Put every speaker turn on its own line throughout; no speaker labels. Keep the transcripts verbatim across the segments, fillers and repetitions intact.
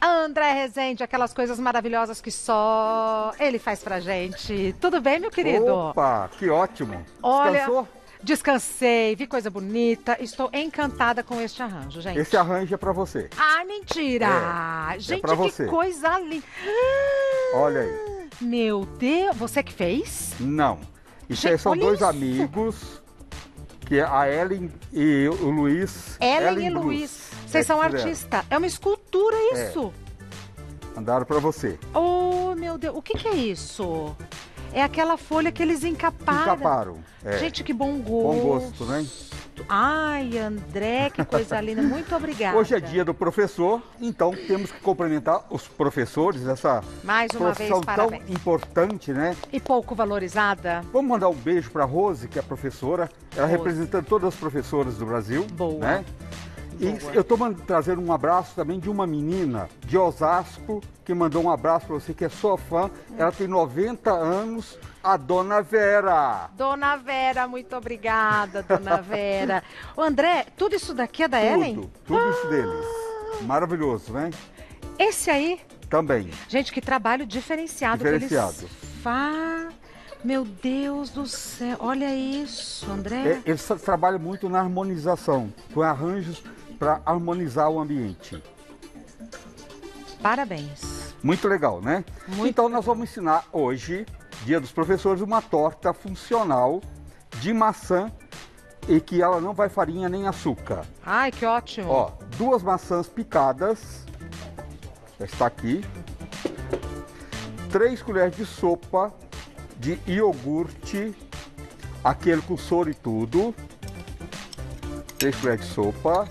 André Rezende, aquelas coisas maravilhosas que só ele faz pra gente. Tudo bem, meu querido?
Opa, que ótimo.
Olha,
Descansou?
Descansei, vi coisa bonita. Estou encantada com este arranjo, gente.
Esse arranjo é pra você.
Ai, mentira!
É,
gente,
é pra
que
você.
coisa linda.
Olha aí.
Meu Deus, você que fez?
Não. Isso
Gente,
aí são
olha
dois
isso.
amigos, que é a Ellen e o Luiz.
Ellen e
Bruce.
Luiz.
É
Vocês
que
são
fizeram.
artistas. É uma escultura isso.
Mandaram pra você.
Oh, meu Deus. O que que é isso? É aquela folha que eles encaparam.
Encaparam. É.
Gente, que bom gosto.
Bom gosto, né?
Ai, André, que coisa linda. Muito obrigada.
Hoje é dia do professor, então temos que cumprimentar os professores, essa
Mais uma vez,
profissão tão
parabéns.
importante, né?
E pouco valorizada.
Vamos mandar um beijo para Rose, que é a professora, ela
Rose.
representando todas as professoras do Brasil.
Boa.
Né? E
Boa.
eu estou trazendo um abraço também de uma menina de Osasco, que mandou um abraço para você, que é sua fã. Ela tem noventa anos, a Dona Vera.
Dona Vera, muito obrigada, Dona Vera. Ô, André, tudo isso daqui é da Ellen?
Tudo, tudo isso deles. Maravilhoso, né?
Esse aí,
Também.
gente, que trabalho diferenciado,
Diferenciado.
que eles fa... Meu Deus do céu, olha isso, André.
É, eles tra- trabalham muito na harmonização, com arranjos para harmonizar o ambiente.
Parabéns.
Muito legal, né?
Muito
então nós vamos ensinar hoje, Dia dos Professores, uma torta funcional de maçã e que ela não vai farinha nem açúcar.
Ai, que ótimo.
Ó, duas maçãs picadas, já está aqui. Três colheres de sopa de iogurte, aquele com soro e tudo. Três colheres de sopa.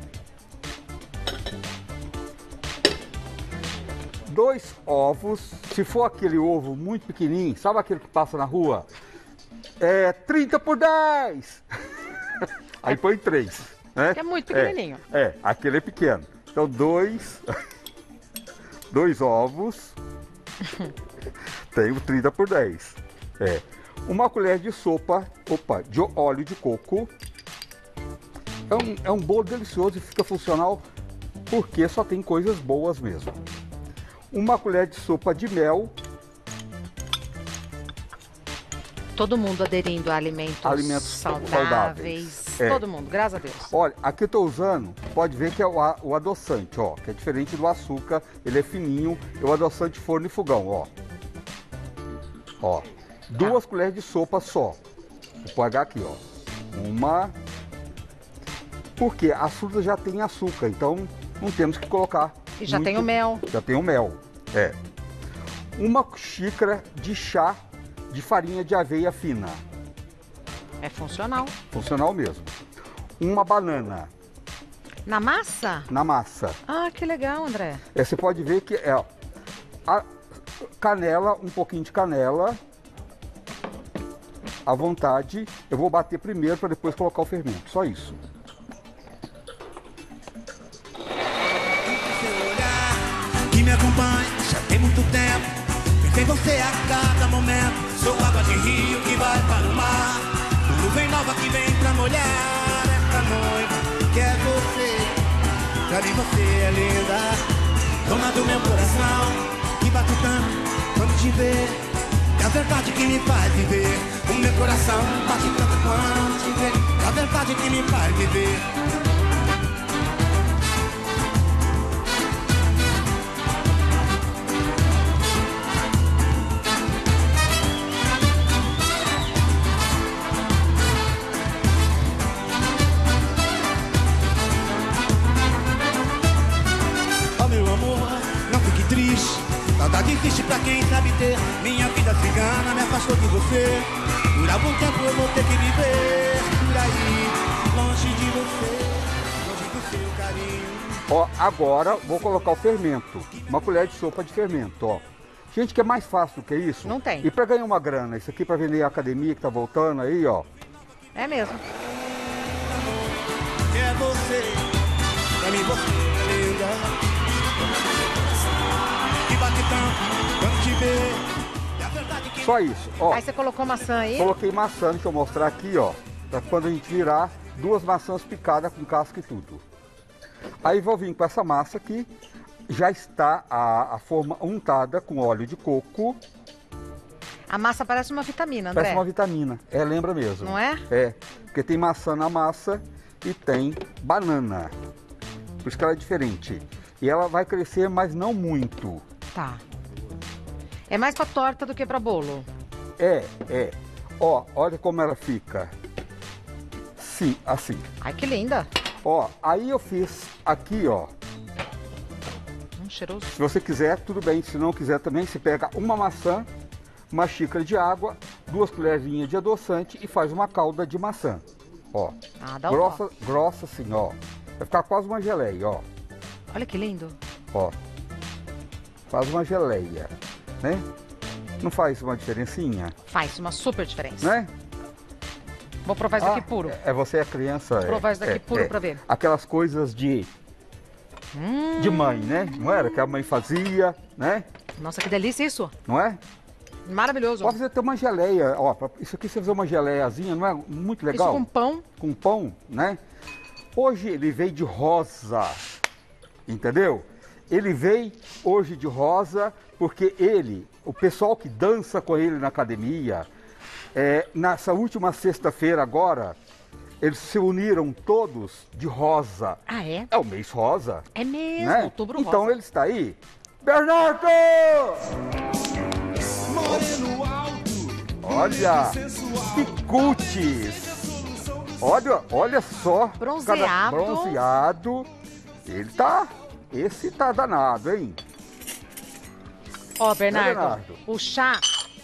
Dois ovos, se for aquele ovo muito pequenininho, sabe aquele que passa na rua? É trinta por dez. Aí põe três, né?
Que é muito pequenininho.
É, é, aquele é pequeno. Então dois, dois ovos, tem o trinta por dez. É. Uma colher de sopa, opa, de óleo de coco. É um, é um bolo delicioso e fica funcional porque só tem coisas boas mesmo. Uma colher de sopa de mel,
Todo mundo aderindo a alimentos,
Alimentos
saudáveis.
saudáveis. É.
Todo mundo, graças a Deus.
olha, aqui eu estou usando, pode ver que é o, a- o adoçante, ó, que é diferente do açúcar, ele é fininho, é o adoçante forno e fogão, ó. Ó, duas colheres de sopa só, vou pegar aqui, ó, uma, porque a fruta já tem açúcar, então não temos que colocar.
E já
muito-
tem o mel.
Já tem o mel, é. Uma xícara de chá de farinha de aveia fina,
É funcional.
funcional mesmo. Uma banana
Na massa?
na massa.
Ah, que legal, André.
É, você pode ver que é ó, a canela, um pouquinho de canela, à vontade. Eu vou bater primeiro para depois colocar o fermento, só isso.
Seu olhar que me acompanha já tem muito tempo. Penso em você a cada momento. Sou água de rio que vai para o mar. Nuvem nova que vem pra molhar esta noiva que é você. Pra mim você é linda. Dona do meu coração que bate tanto quando te vê. É a verdade que me faz viver. O meu coração bate tanto quando te vê. É a verdade que me faz viver. Oh meu amor, não fique triste. Saudade existe pra quem sabe ter. Minha vida cigana me afastou de você. Por algum tempo eu vou ter que viver por aí, longe de você, longe do seu carinho.
Ó, agora vou colocar o fermento, uma colher de sopa de fermento, ó. Gente, que é mais fácil do que isso?
Não tem.
E para ganhar uma grana, isso aqui para vender a academia que tá voltando aí, ó.
É mesmo.
Que é você, pra mim você é linda. Que bate tanto quando te vê. É a verdade que
Só isso, ó.
Aí você colocou maçã aí?
Coloquei maçã, deixa eu mostrar aqui, ó. Pra quando a gente virar, duas maçãs picadas com casca e tudo. Aí vou vir com essa massa aqui. já está a, a forma untada com óleo de coco.
A massa parece uma vitamina, André.
Parece uma vitamina, é, lembra mesmo.
Não é?
É, porque tem maçã na massa e tem banana. Por isso que ela é diferente. E ela vai crescer, mas não muito.
Tá. É mais pra torta do que pra bolo.
É, é. Ó, olha como ela fica. Sim, assim.
Ai, que linda.
Ó, aí eu fiz aqui, ó.
Hum, cheiroso.
Se você quiser, tudo bem. Se não quiser também, você pega uma maçã, uma xícara de água, duas colherzinhas de adoçante e faz uma calda de maçã. Ó.
Ah, dá um
grossa, grossa assim, ó. Vai ficar quase uma geleia, ó.
Olha que lindo.
Ó. Faz uma geleia, né? Não faz uma diferencinha,
Faz uma super diferença.
né?
Vou provar isso
Ah,
daqui puro.
É, você é criança.
Vou provar
é,
isso daqui
é,
puro
é.
pra ver.
Aquelas coisas de
Hum.
de mãe, né? Não era que a mãe fazia, né?
Nossa, que delícia isso.
Não é?
Maravilhoso.
Pode fazer até uma geleia, ó. pra- Isso aqui você fazer uma geleiazinha, não é muito legal?
Isso com pão.
Com pão, né? Hoje ele veio de rosa, entendeu? Ele veio hoje de rosa porque ele, o pessoal que dança com ele na academia, é, nessa última sexta-feira agora, eles se uniram todos de rosa.
Ah, é?
É o mês rosa,
É mesmo,
né?
outubro
Então
rosa.
ele está aí. Bernardo!
Moreno alto,
Olha, que cutis! Olha, olha só.
Bronzeado.
cada- Bronzeado. Ele tá, esse tá danado, hein?
Ó, Bernardo,
Bernardo?
o chá,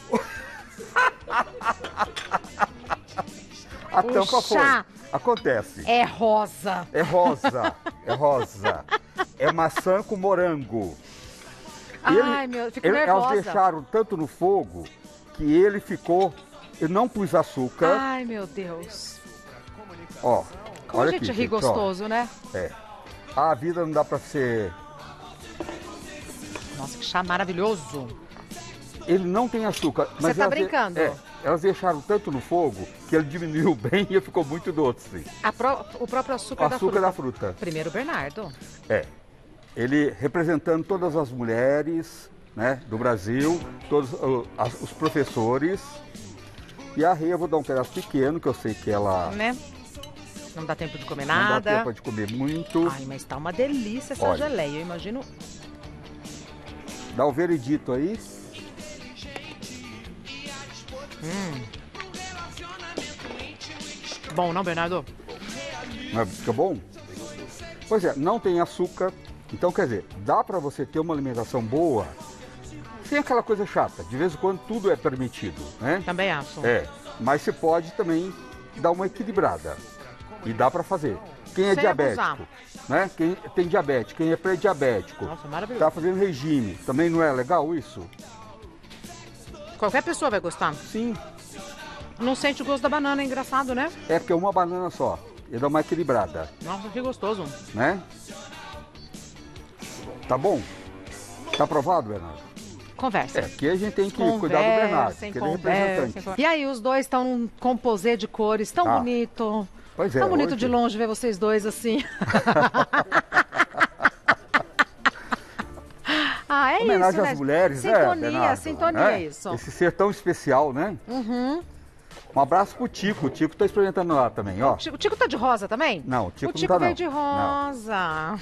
A
O
tampa
chá.
foi. Acontece.
é rosa.
É rosa, é rosa. É maçã com morango.
Ai, meu, eu fico
ele- Elas
nervosa.
deixaram tanto no fogo que ele ficou... Eu não pus açúcar.
Ai, meu Deus.
Ó,
Como
olha
a gente
aqui,
ri
gente, ó.
gostoso, né?
É. A vida não dá pra ser...
Nossa, que chá maravilhoso.
Ele não tem açúcar.
Você tá
elas de-
brincando?
É, elas deixaram tanto no fogo que ele diminuiu bem e ficou muito doce.
A pró- o próprio
O
açúcar, da
açúcar
fruta.
da fruta.
Primeiro, Bernardo.
É. Ele representando todas as mulheres, né, do Brasil, todos uh, as- os professores. E a Rê, eu vou dar um pedaço pequeno, que eu sei que ela
Né? Não dá tempo de comer
não dá
nada.
tempo de comer muito.
Ai, mas tá uma delícia essa
Olha.
geleia. Eu imagino.
Dá o veredito aí.
Bom, não, Bernardo?
Não é- Fica bom? Pois é, não tem açúcar. Então, quer dizer, dá pra você ter uma alimentação boa sem aquela coisa chata. De vez em quando tudo é permitido, né?
Também acho.
É, mas você pode também dar uma equilibrada. E dá pra fazer. Quem é
Sem
diabético,
abusar.
né? Quem tem diabetes, quem é pré-diabético,
Nossa, maravilhoso.
tá fazendo regime, também não é legal isso?
Qualquer pessoa vai gostar.
Sim,
Não sente o gosto da banana, é engraçado, né?
é porque é uma banana só. E dá uma equilibrada,
Nossa, que gostoso.
né? Tá bom? Tá aprovado, Bernardo?
Conversa.
É, aqui a gente tem que cuidar do Bernardo,
Conversem,
que ele é
conversem,
representante.
conversem. E aí, os dois estão num composê de cores tão
Tá.
bonito.
Pois é,
Tão bonito
hoje-
de longe ver vocês dois assim. Ah, é
Homenagem
isso, né?
às mulheres, né,
Sintonia,
Bernardo?
sintonia,
É,
isso.
Esse ser tão especial, né?
Uhum.
Um abraço pro Tico. O Tico tá experimentando lá também, ó.
O Tico- o Tico tá de rosa também?
Não, o Tico
O
não
Tico
tá,
veio
não.
de
Não.
rosa.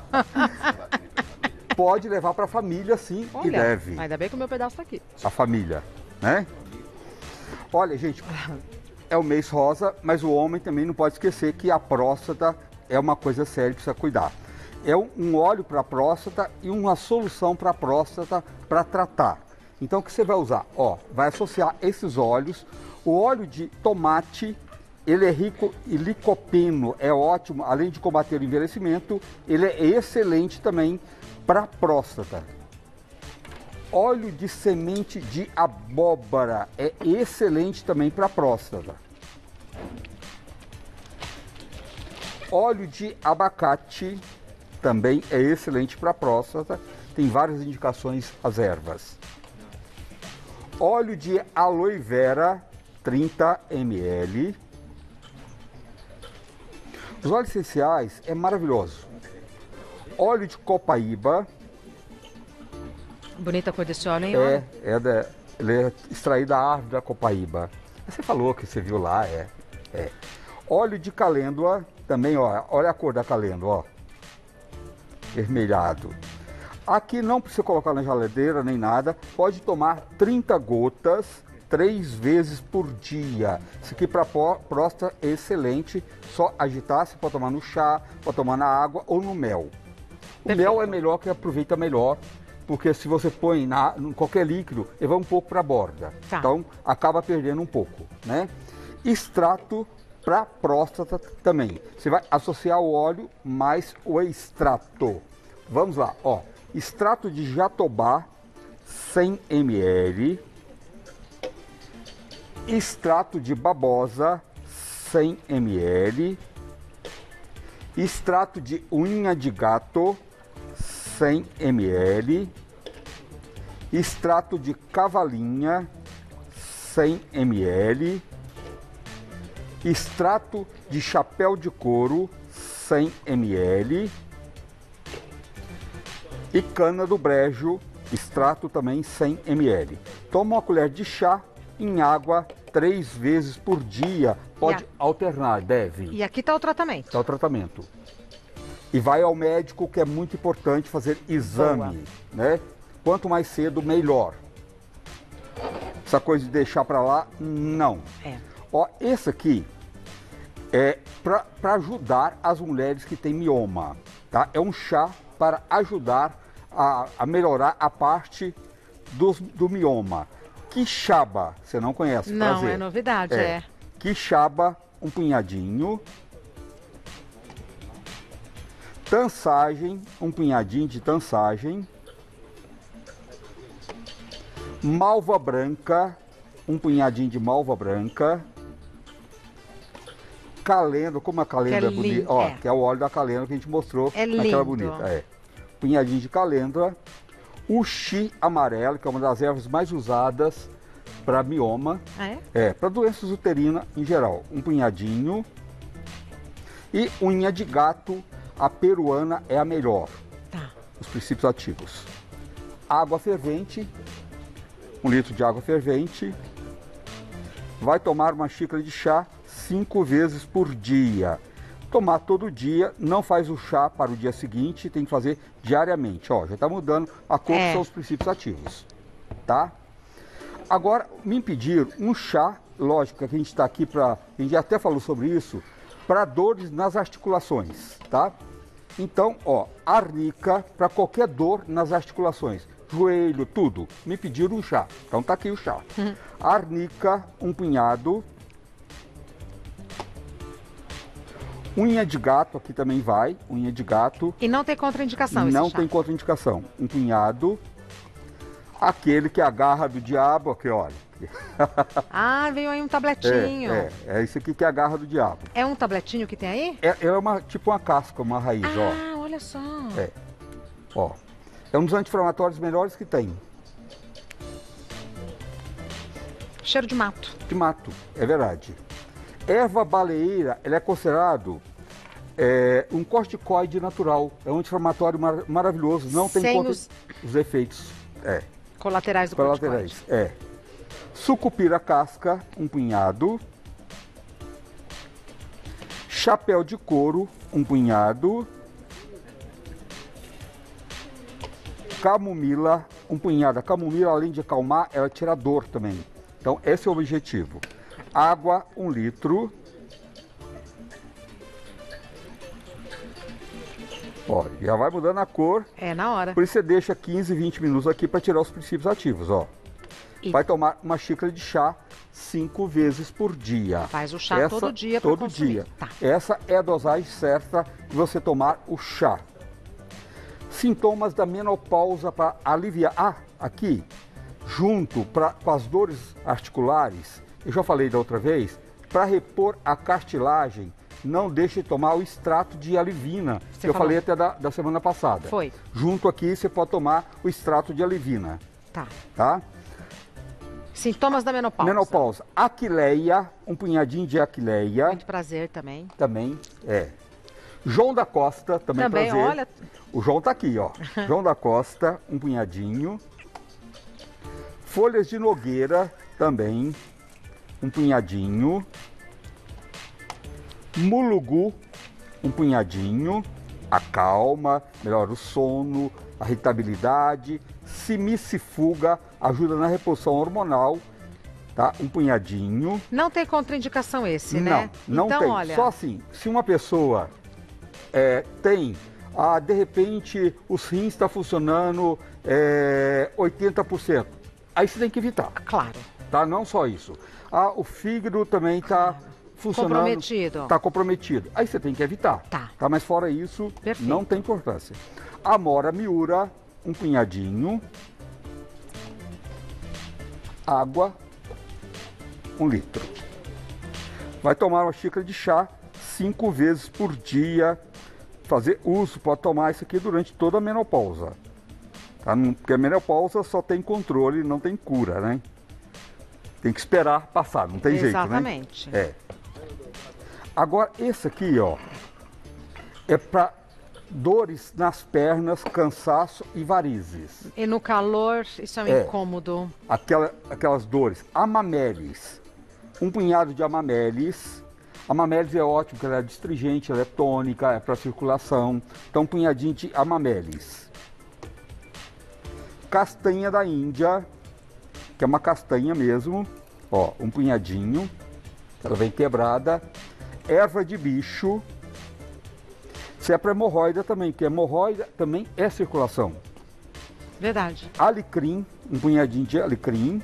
Pode levar pra família, sim, e
Olha,
deve.
ainda bem que o meu pedaço tá aqui.
A família, né? Olha, gente, é o mês rosa, mas o homem também não pode esquecer que a próstata é uma coisa séria que precisa cuidar. É um- um óleo para a próstata e uma solução para a próstata para tratar. Então, o que você vai usar? Ó, vai associar esses óleos. O óleo de tomate, ele é rico em licopeno, é ótimo, além de combater o envelhecimento, ele é excelente também para a próstata. Óleo de semente de abóbora é excelente também para a próstata. Óleo de abacate também é excelente para a próstata. Tem várias indicações as ervas. Óleo de aloe vera, trinta mililitros. Os óleos essenciais é maravilhoso. Óleo de copaíba,
Bonita a cor desse óleo, hein?
É, é da, ele é extraído da árvore da copaíba. Você falou que você viu lá, é. é. Óleo de calêndula, também, ó, olha a cor da calêndula, ó. Vermelhado. Aqui não precisa colocar na geladeira nem nada, pode tomar trinta gotas, três vezes por dia. Isso aqui para próstata é excelente, só agitar, você pode tomar no chá, pode tomar na água ou no mel. O
Perfeito.
Mel é melhor, que aproveita melhor, porque se você põe na, em qualquer líquido, ele vai um pouco para a borda.
Tá.
Então, acaba perdendo um pouco, né? Extrato para próstata também. Você vai associar o óleo mais o extrato. Vamos lá, ó. Extrato de jatobá, cem mililitros. Extrato de babosa, cem mililitros. Extrato de unha de gato, cem mililitros. Extrato de cavalinha, cem mililitros. Extrato de chapéu de couro, cem mililitros. E cana do brejo, extrato também cem mililitros. Toma uma colher de chá em água três vezes por dia. Pode
E a...
alternar, deve.
E aqui está o tratamento.
Está o tratamento. E vai ao médico, que é muito importante fazer exame, Boa. né? Quanto mais cedo, melhor. Essa coisa de deixar para lá, não.
É.
Ó, esse aqui é para ajudar as mulheres que têm mioma, tá? É um chá para ajudar a, a melhorar a parte do, do mioma. Quixaba, você não conhece?
Não,
prazer.
é novidade, é. é.
Quixaba, um punhadinho. Tansagem, um punhadinho de tansagem. Malva branca, um punhadinho de malva branca. Calêndula, como a calêndula é, é bonita, ó, é. que é o óleo da calêndula que a gente mostrou
é
naquela
lindo.
bonita. É. Punhadinho de calêndula. Uxi amarelo, que é uma das ervas mais usadas para mioma.
Ah, é?
É, para doenças uterinas em geral. Um punhadinho. E unha de gato, a peruana é a melhor.
Tá.
Os princípios ativos. Água fervente. Um litro de água fervente. Vai tomar uma xícara de chá cinco vezes por dia. Tomar todo dia, não faz o chá para o dia seguinte, tem que fazer diariamente. Ó, já está mudando a cor,
é.
que são os princípios ativos, tá? Agora, me pediram um chá, lógico que a gente está aqui para, a gente até falou sobre isso, para dores nas articulações, tá? Então, ó, arnica para qualquer dor nas articulações, joelho, tudo. Me pediram um chá, então tá aqui o chá. Uhum. Arnica, um punhado. Unha de gato, aqui também vai, unha de gato.
E não tem contraindicação esse
Não
chá.
tem contraindicação. Um punhado. Aquele que é a garra do diabo, aqui, olha.
Ah, veio aí um tabletinho.
É, é, é isso aqui que é a garra do diabo.
É um tabletinho que tem aí?
É, é uma, tipo uma casca, uma raiz,
ah,
ó.
Ah, olha só.
É, ó. É um dos anti-inflamatórios melhores que tem.
Cheiro de mato.
De mato, é verdade. Erva baleeira, ele é considerado é, um corticoide natural. É um anti-inflamatório mar maravilhoso. Não tem contra os... os efeitos. É.
Colaterais do
Colaterais,
corticoide.
é. Sucupira casca, um punhado. Chapéu de couro, um punhado. Camomila, um punhado. A camomila, além de acalmar, ela tira dor também. Então, esse é o objetivo. Água, um litro. Ó, já vai mudando a cor.
É, na hora.
Por isso você deixa quinze, vinte minutos aqui para tirar os princípios ativos, ó. E... vai tomar uma xícara de chá cinco vezes por dia.
Faz o chá
Essa,
todo dia para
Todo
consumir.
dia.
Tá.
Essa é a dosagem certa de você tomar o chá. Sintomas da menopausa para aliviar. Ah, aqui, junto pra, com as dores articulares, eu já falei da outra vez, para repor a cartilagem, não deixe de tomar o extrato de alivina, você que eu falou. falei até da, da semana passada.
Foi.
Junto aqui você pode tomar o extrato de alivina.
Tá.
Tá?
Sintomas da menopausa.
Menopausa. Aquileia, um punhadinho de aquileia.
Muito prazer também.
Também, é. João da Costa, também,
também
prazer.
Olha...
O João tá aqui, ó. João da Costa, um punhadinho. Folhas de nogueira também, um punhadinho. Mulugu, um punhadinho. Acalma, melhora o sono, a irritabilidade. Simicifuga, ajuda na reposição hormonal. Tá? Um punhadinho.
Não tem contraindicação esse, né?
Não, não
então,
tem.
Olha...
Só assim, se uma pessoa é, tem, ah, de repente, os rins estão tá funcionando é, oitenta por cento, aí você tem que evitar.
Claro.
Tá? Não só isso. Ah, o fígado também está funcionando.
Comprometido.
Está comprometido. Aí você tem que evitar.
Tá.
Tá? Mas fora isso,
Perfeito.
Não tem importância. Amora miura, um punhadinho. Água, um litro. Vai tomar uma xícara de chá cinco vezes por dia. Fazer uso, pode tomar isso aqui durante toda a menopausa. Tá? Porque a menopausa só tem controle, não tem cura, né? Tem que esperar passar, não tem
Exatamente.
jeito, né? É. Agora, esse aqui, ó, é para dores nas pernas, cansaço e varizes.
E no calor, isso é um
É.
incômodo.
Aquela, aquelas dores. Amamelis. Um punhado de amamelis. Amamelis é ótimo, porque ela é astringente, ela é tônica, é para circulação. Então, um punhadinho de amamelis. Castanha da Índia, que é uma castanha mesmo. Ó, um punhadinho. Ela vem quebrada. Erva de bicho. Se é para hemorroida também, porque hemorroida também é circulação.
Verdade.
Alecrim, um punhadinho de alecrim.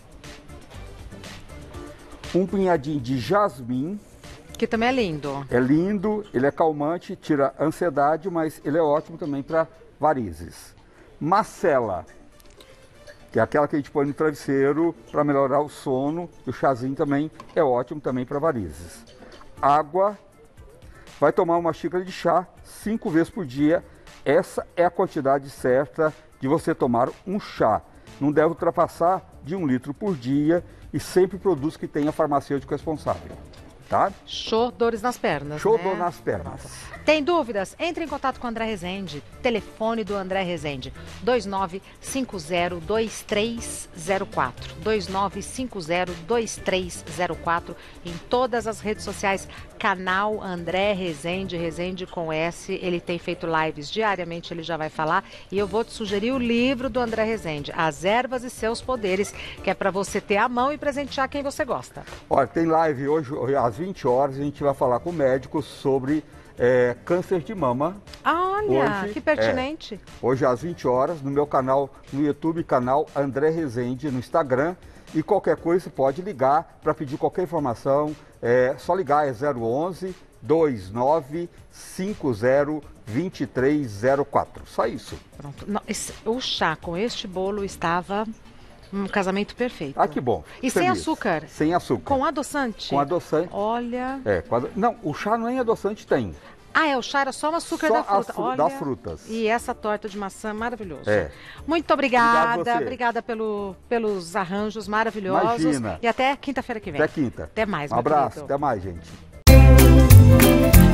Um punhadinho de jasmim.
Que também é lindo.
É lindo, ele é calmante, tira ansiedade, mas ele é ótimo também para varizes. Macela, que é aquela que a gente põe no travesseiro para melhorar o sono. O chazinho também é ótimo também para varizes. Água, vai tomar uma xícara de chá cinco vezes por dia. Essa é a quantidade certa de você tomar um chá. Não deve ultrapassar de um litro por dia e sempre produtos que tenha farmacêutico responsável. Tá?
Show dores nas pernas,
Show
né?
dor nas pernas.
Tem dúvidas? Entre em contato com o André Rezende. Telefone do André Rezende, dois nove cinco zero, dois três zero quatro. dois nove cinco zero, dois três zero quatro. Em todas as redes sociais, canal André Rezende, Rezende com S. Ele tem feito lives diariamente, ele já vai falar. E eu vou te sugerir o livro do André Rezende, As Ervas e Seus Poderes, que é para você ter à mão e presentear quem você gosta.
Olha, tem live hoje, às vinte horas, a gente vai falar com o médico sobre é, câncer de mama.
Olha,
Hoje,
que pertinente.
É, hoje às vinte horas, no meu canal, no YouTube, canal André Rezende, no Instagram. E qualquer coisa, você pode ligar para pedir qualquer informação. É só ligar, é zero onze, dois nove cinco zero, dois três zero quatro. Só isso.
Pronto. Não, esse- o chá com este bolo estava um casamento perfeito.
Ah, que bom.
E sem
Feliz.
açúcar?
Sem açúcar.
Com adoçante?
Com adoçante.
Olha.
É, com ado- Não, o chá nem adoçante tem.
Ah, é, o chá era só o açúcar
Só
da
as
fruta.
fru-
Olha.
das frutas.
E essa torta de maçã maravilhoso.
É.
Muito obrigada.
Obrigado você.
Obrigada pelo, pelos arranjos maravilhosos.
Imagina.
E até quinta-feira que vem.
Até quinta.
Até mais,
Um
meu
abraço,
querido.
até mais, gente.